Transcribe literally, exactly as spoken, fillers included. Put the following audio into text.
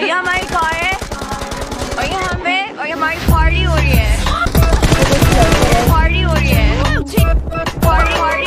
ये हमारी कार है और ये हमें और ये हमारी पार्टी हो रही है, पार्टी हो रही है, पार्टी पार्टी